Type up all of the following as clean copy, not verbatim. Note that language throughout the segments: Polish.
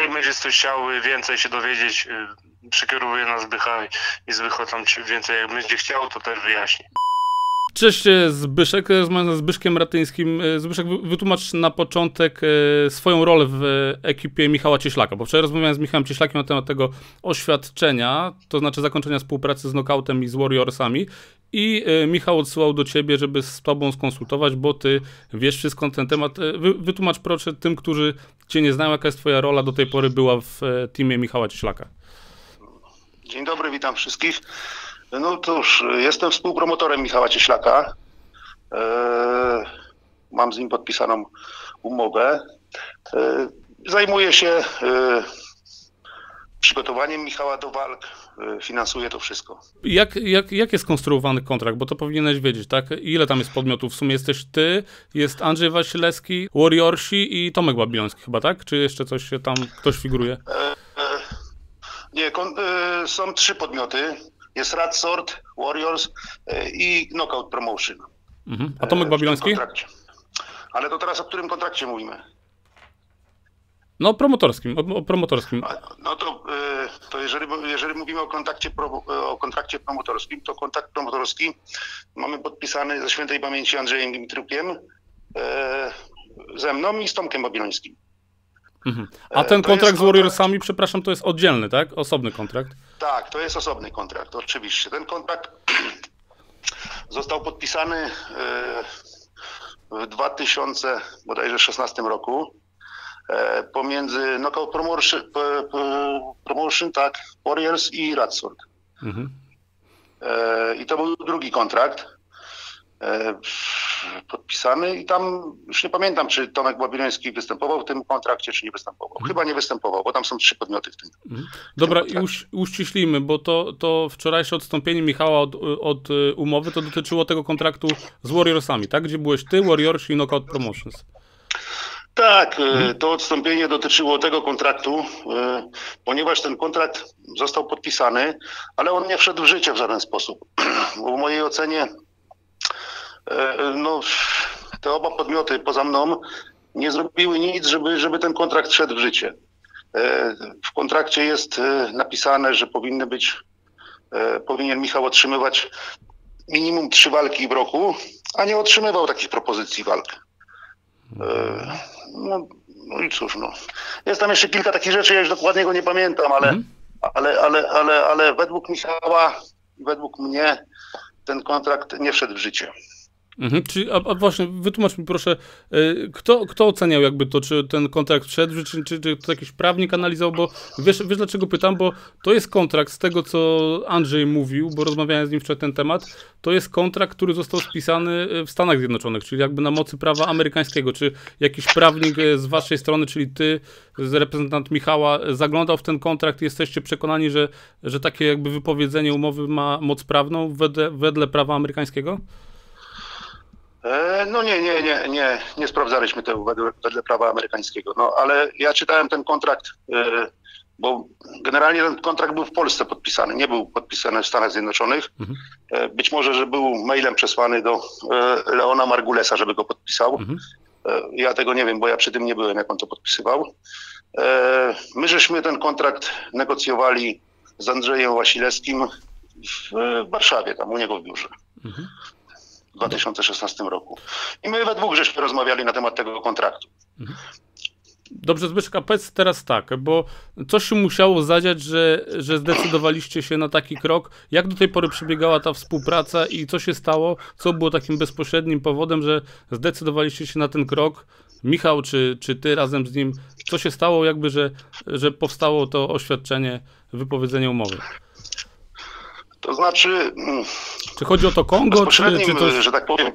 jeżeli będziesz coś chciał więcej się dowiedzieć, przekierowuję na Zbycha i Zbycho tam więcej jak będzie chciał, to też wyjaśni. Cześć Zbyszek, rozmawiam ze Zbyszkiem Ratyńskim. Zbyszek, wytłumacz na początek swoją rolę w ekipie Michała Cieślaka, bo wczoraj rozmawiałem z Michałem Cieślakiem na temat tego oświadczenia, to znaczy zakończenia współpracy z Knockoutem i z Warriorsami, i Michał odsyłał do ciebie, żeby z tobą skonsultować, bo ty wiesz wszystko na ten temat. Wytłumacz proszę tym, którzy cię nie znają, jaka jest twoja rola do tej pory była w teamie Michała Cieślaka. Dzień dobry, witam wszystkich. No cóż, jestem współpromotorem Michała Cieślaka. Mam z nim podpisaną umowę. Zajmuję się przygotowaniem Michała do walk, finansuję to wszystko. Jak jest konstruowany kontrakt? Bo to powinieneś wiedzieć, tak? Ile tam jest podmiotów? W sumie jesteś ty, jest Andrzej Wasilewski, Warriorsi i Tomek Babiloński chyba, tak? Czy jeszcze coś się tam, ktoś figuruje? Nie, są 3 podmioty. Jest Rat Sword, Warriors i Knockout Promotion. A Tomek Babiloński? Ale to teraz o którym kontrakcie mówimy? No promotorskim, o promotorskim. No to jeżeli mówimy o kontrakcie promotorskim, to kontrakt promotorski mamy podpisany ze świętej pamięci Andrzejem Dimitrukiem, ze mną i z Tomkiem Babilońskim. A ten kontrakt z Warriorsami, przepraszam, to jest oddzielny, tak? Osobny kontrakt? Tak, to jest osobny kontrakt, oczywiście. Ten kontrakt został podpisany w 2016 roku pomiędzy Knockout Promotion, tak, Warriors i Rat Sword. I to był drugi kontrakt podpisany i tam już nie pamiętam, czy Tomek Babiloński występował w tym kontrakcie, czy nie występował. Chyba nie występował, bo tam są 3 podmioty w tym. Dobra, i uściślimy, bo to wczorajsze odstąpienie Michała od umowy to dotyczyło tego kontraktu z Warriorsami, tak? Gdzie byłeś ty, Warriors i Knockout Promotions. Tak, to odstąpienie dotyczyło tego kontraktu, ponieważ ten kontrakt został podpisany, ale on nie wszedł w życie w żaden sposób. Bo w mojej ocenie no, te oba podmioty poza mną nie zrobiły nic, żeby ten kontrakt wszedł w życie. W kontrakcie jest napisane, że powinien Michał otrzymywać minimum 3 walki w roku, a nie otrzymywał takich propozycji walk. No i cóż, no. Jest tam jeszcze kilka takich rzeczy, ja już dokładnie go nie pamiętam, ale według Michała i według mnie ten kontrakt nie wszedł w życie. Czyli, a właśnie, wytłumacz mi proszę, kto oceniał jakby to, czy ten kontrakt wszedł, czy to jakiś prawnik analizował, bo wiesz dlaczego pytam, bo to jest kontrakt, z tego co Andrzej mówił, bo rozmawiałem z nim wczoraj na ten temat, to jest kontrakt, który został spisany w Stanach Zjednoczonych, czyli jakby na mocy prawa amerykańskiego. Czy jakiś prawnik z waszej strony, czyli ty, reprezentant Michała, zaglądał w ten kontrakt i jesteście przekonani, że takie jakby wypowiedzenie umowy ma moc prawną wedle prawa amerykańskiego? No nie sprawdzaliśmy tego wedle prawa amerykańskiego, no ale ja czytałem ten kontrakt, bo generalnie ten kontrakt był w Polsce podpisany, nie był podpisany w Stanach Zjednoczonych. Być może, że był mailem przesłany do Leona Margulesa, żeby go podpisał. Ja tego nie wiem, bo ja przy tym nie byłem, jak on to podpisywał. My żeśmy ten kontrakt negocjowali z Andrzejem Wasilewskim w Warszawie, tam u niego w biurze. W 2016 roku. I my we dwóch żeśmy rozmawiali na temat tego kontraktu. Dobrze, Zbyszek, a powiedz teraz tak, bo coś się musiało zadziać, że zdecydowaliście się na taki krok. Jak do tej pory przebiegała ta współpraca i co się stało? Co było takim bezpośrednim powodem, że zdecydowaliście się na ten krok? Michał, czy ty razem z nim? Co się stało jakby, że powstało to oświadczenie, wypowiedzenie umowy? To znaczy... Czy chodzi o to Kongo, czy coś... że tak powiem,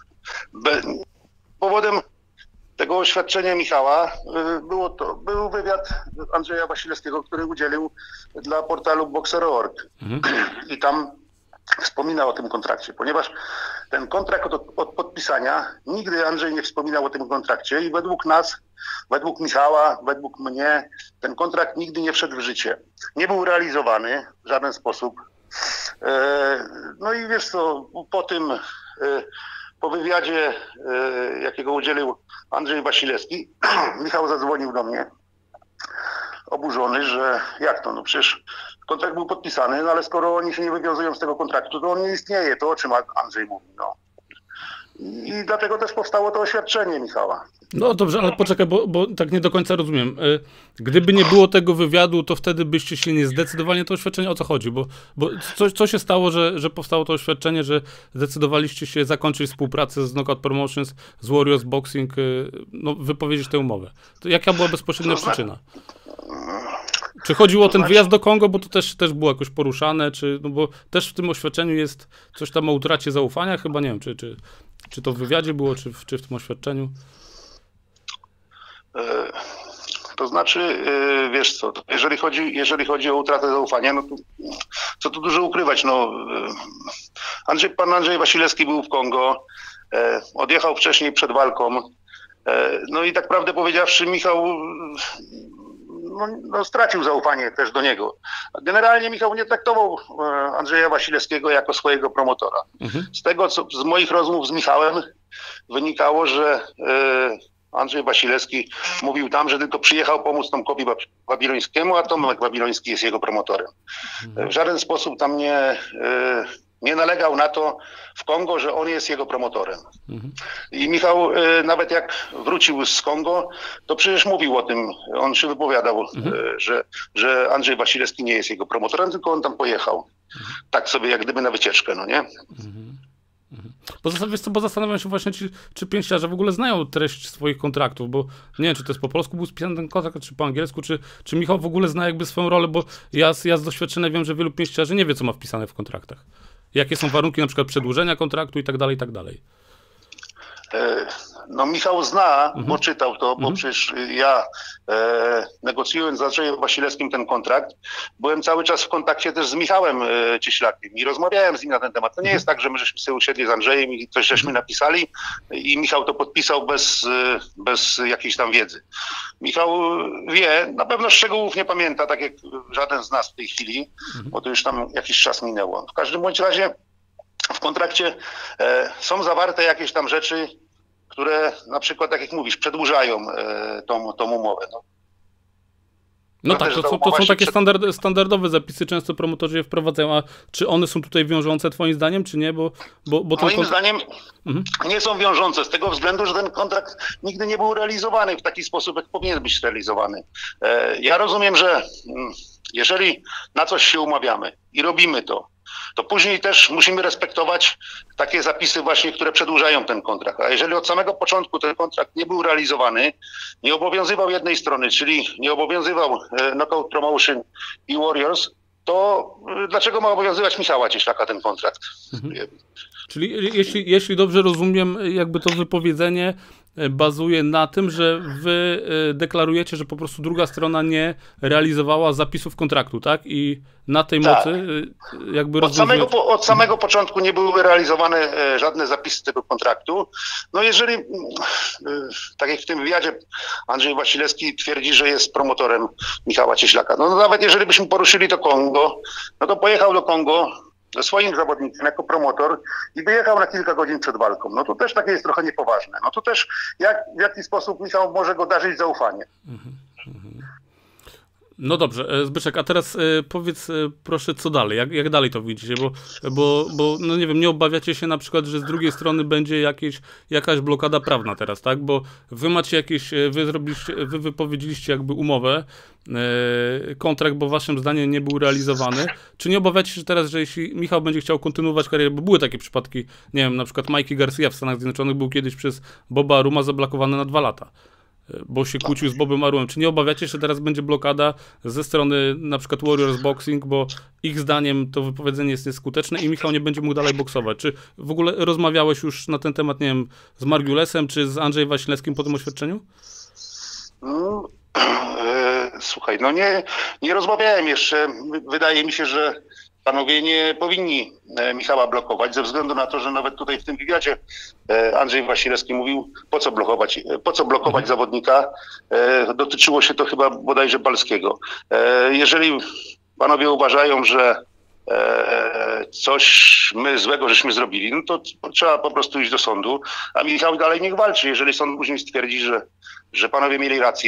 powodem tego oświadczenia Michała był wywiad Andrzeja Wasilewskiego, który udzielił dla portalu Boxer.org. I tam wspominał o tym kontrakcie, ponieważ ten kontrakt od podpisania, nigdy Andrzej nie wspominał o tym kontrakcie i według nas, według Michała, według mnie, ten kontrakt nigdy nie wszedł w życie. Nie był realizowany w żaden sposób. No i wiesz co, po wywiadzie, jakiego udzielił Andrzej Wasilewski, Michał zadzwonił do mnie. oburzony, że jak to, no przecież kontrakt był podpisany, no ale skoro oni się nie wywiązują z tego kontraktu, to on nie istnieje, to o czym Andrzej mówi, no. I dlatego też powstało to oświadczenie Michała. No dobrze, ale poczekaj, bo tak nie do końca rozumiem. Gdyby nie było tego wywiadu, to wtedy byście się nie zdecydowali na to oświadczenie? O co chodzi? Bo co się stało, że powstało to oświadczenie, że zdecydowaliście się zakończyć współpracę z Knockout Promotions, z Warriors Boxing, no, wypowiedzieć tę umowę? To jaka była bezpośrednia przyczyna? Czy chodziło o ten wyjazd do Kongo, bo to też było jakoś poruszane, no bo też w tym oświadczeniu jest coś tam o utracie zaufania? Chyba nie wiem, czy to w wywiadzie było, czy w tym oświadczeniu? To znaczy, wiesz co, jeżeli chodzi o utratę zaufania, no to co tu dużo ukrywać, no pan Andrzej Wasilewski był w Kongo, odjechał wcześniej przed walką, no i tak prawdę powiedziawszy Michał no, stracił zaufanie też do niego. Generalnie Michał nie traktował Andrzeja Wasilewskiego jako swojego promotora. Z tego, co z moich rozmów z Michałem wynikało, że Andrzej Wasilewski mówił tam, że tylko przyjechał pomóc Tomkowi Babilońskiemu, a Tomek Babiloński jest jego promotorem. W żaden sposób tam nie nalegał na to w Kongo, że on jest jego promotorem. I Michał nawet jak wrócił z Kongo, to przecież mówił o tym, on się wypowiadał, że Andrzej Wasilewski nie jest jego promotorem, tylko on tam pojechał. Tak sobie jak gdyby na wycieczkę, no nie? Bo zastanawiam się właśnie, czy pięściarze w ogóle znają treść swoich kontraktów, bo nie wiem, czy to jest po polsku był spisany ten kontrakt, czy po angielsku, czy Michał w ogóle zna jakby swoją rolę, bo ja z doświadczenia wiem, że wielu pięściarzy nie wie, co ma wpisane w kontraktach. Jakie są warunki na przykład przedłużenia kontraktu i tak dalej, i tak dalej. No Michał zna, bo czytał to, bo przecież ja negocjując z Andrzejem Wasilewskim ten kontrakt, byłem cały czas w kontakcie też z Michałem Cieślakiem i rozmawiałem z nim na ten temat. To nie jest tak, że my żeśmy sobie usiedli z Andrzejem i coś żeśmy napisali i Michał to podpisał bez jakiejś tam wiedzy. Michał wie, na pewno szczegółów nie pamięta, tak jak żaden z nas w tej chwili, bo to już tam jakiś czas minęło. W każdym bądź razie w kontrakcie są zawarte jakieś tam rzeczy, które na przykład, tak jak mówisz, przedłużają tą umowę. No tak, to są takie standardowe zapisy, często promotorzy je wprowadzają, a czy one są tutaj wiążące twoim zdaniem, czy nie? Moim zdaniem nie są wiążące, z tego względu, że ten kontrakt nigdy nie był realizowany w taki sposób, jak powinien być realizowany. Ja rozumiem, że jeżeli na coś się umawiamy i robimy to później też musimy respektować takie zapisy właśnie, które przedłużają ten kontrakt. A jeżeli od samego początku ten kontrakt nie był realizowany, nie obowiązywał jednej strony, czyli nie obowiązywał Knockout Promotion i Warriors, to dlaczego ma obowiązywać Michała Cieślaka ten kontrakt? Czyli jeśli dobrze rozumiem, jakby to wypowiedzenie bazuje na tym, że wy deklarujecie, że po prostu druga strona nie realizowała zapisów kontraktu, tak? I na tej mocy jakby od samego początku nie były realizowane żadne zapisy tego kontraktu. No jeżeli, tak jak w tym wywiadzie Andrzej Wasilewski twierdzi, że jest promotorem Michała Cieślaka. No nawet jeżeli byśmy poruszyli to Kongo, no to pojechał do Kongo ze swoim zawodnikiem jako promotor i wyjechał na kilka godzin przed walką. No to też takie jest trochę niepoważne. No to też w jaki sposób Michał może go darzyć zaufanie. No dobrze, Zbyszek, a teraz powiedz proszę, co dalej, jak dalej to widzicie, bo no nie wiem, nie obawiacie się na przykład, że z drugiej strony będzie jakaś blokada prawna teraz, tak, bo wy macie jakieś, wy wypowiedzieliście jakby umowę, kontrakt, bo waszym zdaniem nie był realizowany. Czy nie obawiacie się teraz, że jeśli Michał będzie chciał kontynuować karierę, bo były takie przypadki, nie wiem, na przykład Mikey Garcia w Stanach Zjednoczonych był kiedyś przez Boba Aruma zablokowany na 2 lata. Bo się kłócił z Bobem Arumem. Czy nie obawiacie się, że teraz będzie blokada ze strony na przykład Warriors Boxing, bo ich zdaniem to wypowiedzenie jest nieskuteczne i Michał nie będzie mógł dalej boksować? Czy w ogóle rozmawiałeś już na ten temat, nie wiem, z Margiulesem czy z Andrzejem Wasilewskim po tym oświadczeniu? Słuchaj, no nie rozmawiałem jeszcze. Wydaje mi się, że panowie nie powinni Michała blokować, ze względu na to, że nawet tutaj w tym wywiadzie Andrzej Wasilewski mówił, po co blokować zawodnika. Dotyczyło się to chyba bodajże Balskiego. Jeżeli panowie uważają, że coś my złego żeśmy zrobili, no to trzeba po prostu iść do sądu, a Michał dalej niech walczy. Jeżeli sąd później stwierdzi, że panowie mieli rację,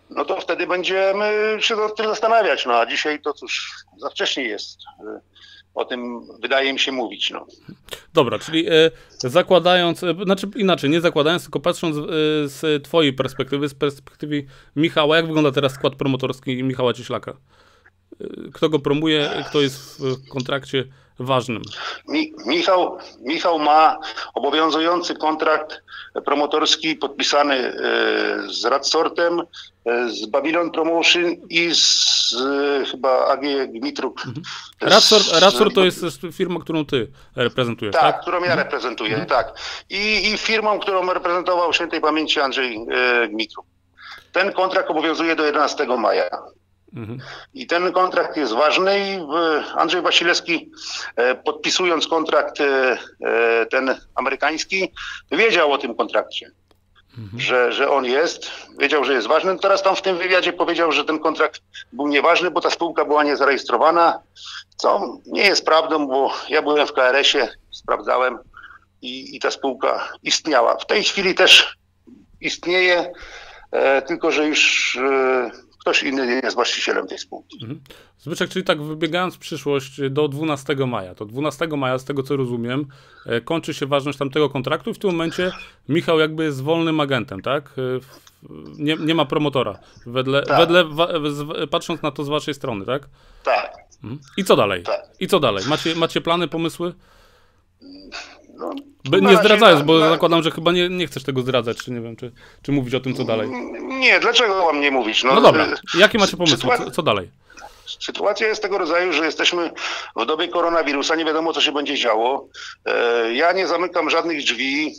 no to wtedy będziemy się nad tym zastanawiać. No a dzisiaj to cóż, za wcześnie jest o tym, wydaje mi się, mówić. No. Dobra, czyli zakładając, znaczy inaczej, nie zakładając, tylko patrząc z twojej perspektywy, z perspektywy Michała, jak wygląda teraz skład promotorski Michała Cieślaka? Kto go promuje, kto jest w kontrakcie ważnym? Michał ma obowiązujący kontrakt promotorski podpisany z Radsortem, z Babylon Promotion i z chyba AG Gmitruk. Radsort to jest firma, którą ty reprezentujesz, tak? Tak, którą ja reprezentuję, tak. I firmą, którą reprezentował świętej pamięci Andrzej Gmitruk. Ten kontrakt obowiązuje do 11 maja. I ten kontrakt jest ważny i Andrzej Wasilewski, podpisując kontrakt ten amerykański, wiedział o tym kontrakcie, że on jest, wiedział, że jest ważny. Teraz tam w tym wywiadzie powiedział, że ten kontrakt był nieważny, bo ta spółka była niezarejestrowana, co nie jest prawdą, bo ja byłem w KRS-ie, sprawdzałem i ta spółka istniała. W tej chwili też istnieje, tylko że już ktoś inny nie jest właścicielem tej spółki. Zbyszek, czyli tak wybiegając w przyszłość do 12 maja, to 12 maja, z tego co rozumiem, kończy się ważność tamtego kontraktu i w tym momencie Michał jakby jest wolnym agentem, tak? Nie ma promotora, Tak. patrząc na to z waszej strony, tak? Tak. I co dalej? Tak. I co dalej? Macie plany, pomysły? No, Nie zdradzając, bo zakładam, że chyba nie chcesz tego zdradzać, czy nie wiem, czy mówić o tym, co dalej. Nie, dlaczego mam nie mówić? No dobra, jakie macie pomysły? Co dalej? Sytuacja jest tego rodzaju, że jesteśmy w dobie koronawirusa, nie wiadomo, co się będzie działo. Ja nie zamykam żadnych drzwi,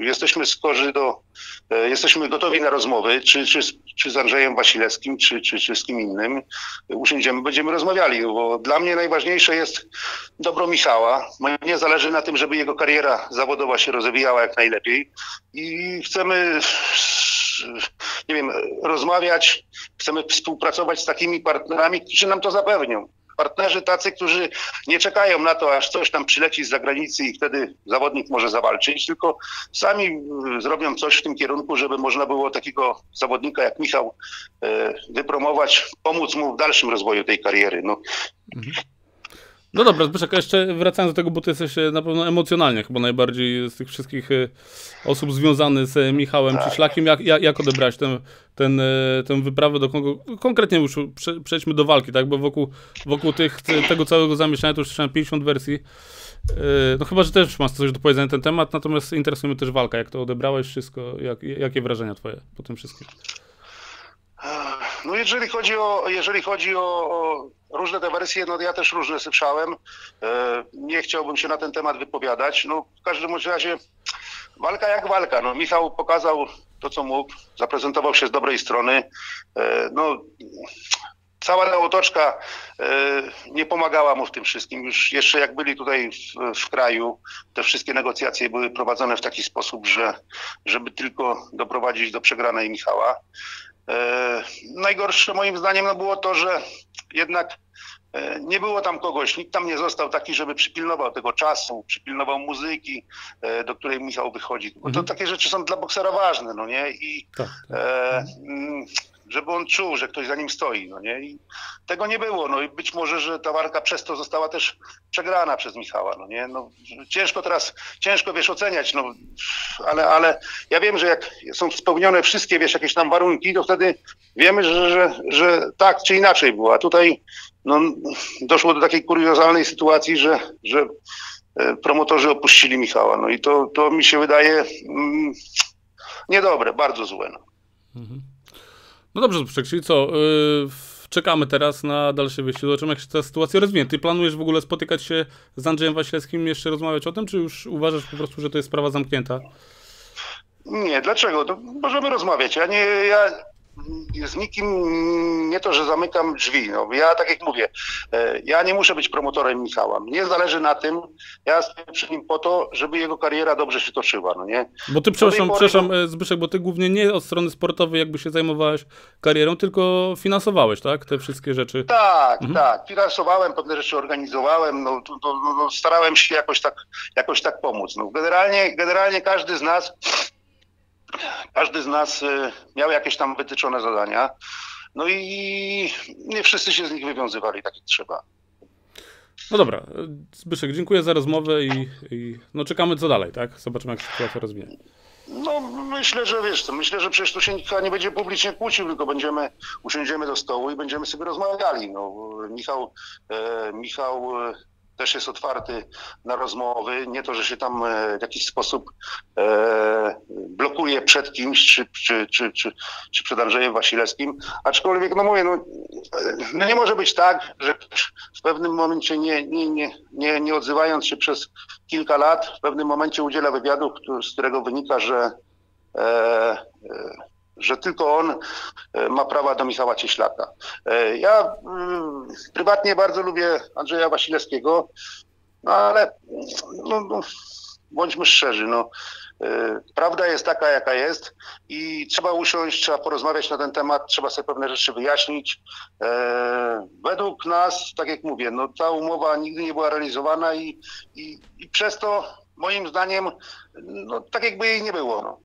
jesteśmy gotowi na rozmowy, czy z Andrzejem Wasilewskim, czy z kim innym. Usiądziemy, będziemy rozmawiali, bo dla mnie najważniejsze jest dobro Michała. Mnie zależy na tym, żeby jego kariera zawodowa się rozwijała jak najlepiej i chcemy, nie wiem, rozmawiać, chcemy współpracować z takimi partnerami, którzy nam to zapewnią. Partnerzy tacy, którzy nie czekają na to, aż coś tam przyleci z zagranicy i wtedy zawodnik może zawalczyć, tylko sami zrobią coś w tym kierunku, żeby można było takiego zawodnika jak Michał wypromować, pomóc mu w dalszym rozwoju tej kariery. No dobra, Zbyszek, jeszcze wracając do tego, bo ty jesteś na pewno emocjonalnie chyba najbardziej z tych wszystkich osób związanych z Michałem Cieślakiem. Jak odebrałeś tę wyprawę do Kongo? Konkretnie już przejdźmy do walki, tak? Bo wokół tego całego zamieszania to już słyszałem 50 wersji. No chyba, że też masz coś do powiedzenia na ten temat, natomiast interesuje mnie też walka. Jak to odebrałeś wszystko? Jakie wrażenia twoje po tym wszystkim? No jeżeli chodzi o różne te wersje, no ja też różne słyszałem. Nie chciałbym się na ten temat wypowiadać. No w każdym razie walka jak walka. No Michał pokazał to, co mógł, zaprezentował się z dobrej strony. No cała ta otoczka nie pomagała mu w tym wszystkim. Już jeszcze jak byli tutaj w kraju, te wszystkie negocjacje były prowadzone w taki sposób, żeby tylko doprowadzić do przegranej Michała. Najgorsze moim zdaniem było to, że jednak nie było tam kogoś, nikt tam nie został taki, żeby przypilnował tego czasu, przypilnował muzyki, do której Michał wychodzi. Bo to takie rzeczy są dla boksera ważne, no nie? I żeby on czuł, że ktoś za nim stoi, no nie? I tego nie było, no i być może, że ta walka przez to została też przegrana przez Michała, no nie? No, ciężko wiesz oceniać, no, ale ja wiem, że jak są spełnione wszystkie, wiesz, jakieś tam warunki, to wtedy wiemy, że tak czy inaczej było, a tutaj no, doszło do takiej kuriozalnej sytuacji, że promotorzy opuścili Michała, no i to mi się wydaje niedobre, bardzo złe. No. No dobrze, czyli co, czekamy teraz na dalsze wyjście, zobaczymy, jak się ta sytuacja rozwinie. Ty planujesz w ogóle spotykać się z Andrzejem Wasilewskim, jeszcze rozmawiać o tym, czy już uważasz po prostu, że to jest sprawa zamknięta? Nie, dlaczego? To możemy rozmawiać. Ja z nikim nie to, że zamykam drzwi. No, ja tak jak mówię, ja nie muszę być promotorem Michała. Mnie zależy na tym, ja stoję przy nim po to, żeby jego kariera dobrze się toczyła, no nie? Bo ty, przepraszam Zbyszek, bo ty głównie nie od strony sportowej jakby się zajmowałeś karierą, tylko finansowałeś, tak? Te wszystkie rzeczy. Tak, tak. Finansowałem, pewne rzeczy organizowałem, no, starałem się jakoś tak pomóc. No, generalnie każdy z nas każdy z nas miał jakieś tam wytyczone zadania, no i nie wszyscy się z nich wywiązywali tak jak trzeba. No dobra, Zbyszek, dziękuję za rozmowę i no czekamy co dalej, tak? Zobaczymy, jak się sytuacja rozwinie. No myślę, że wiesz co, myślę, że przecież tu się nikt nie będzie publicznie kłócił, tylko usiądziemy do stołu i będziemy sobie rozmawiali. No, Michał też jest otwarty na rozmowy, nie to, że się tam w jakiś sposób blokuje przed kimś, czy przed Andrzejem Wasilewskim, aczkolwiek, no mówię, no nie może być tak, że w pewnym momencie nie odzywając się przez kilka lat, w pewnym momencie udziela wywiadu, z którego wynika, że tylko on ma prawa do Michała Cieślaka. Ja prywatnie bardzo lubię Andrzeja Wasilewskiego, no ale bądźmy szczerzy, prawda jest taka, jaka jest i trzeba usiąść, trzeba porozmawiać na ten temat, trzeba sobie pewne rzeczy wyjaśnić. Według nas, tak jak mówię, ta umowa nigdy nie była realizowana i przez to moim zdaniem tak jakby jej nie było.